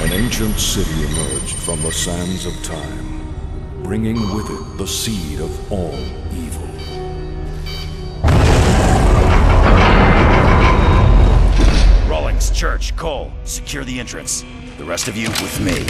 An ancient city emerged from the sands of time, bringing with it the seed of all evil. Rawlings, Church, Cole, secure the entrance. The rest of you with me.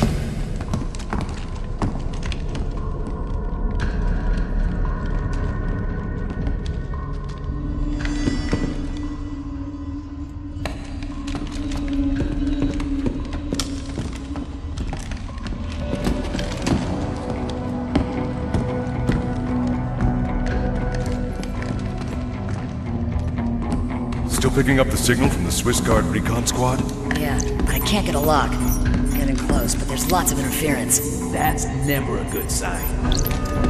Still picking up the signal from the Swiss Guard recon squad? Yeah, but I can't get a lock. I'm getting close, but there's lots of interference. That's never a good sign.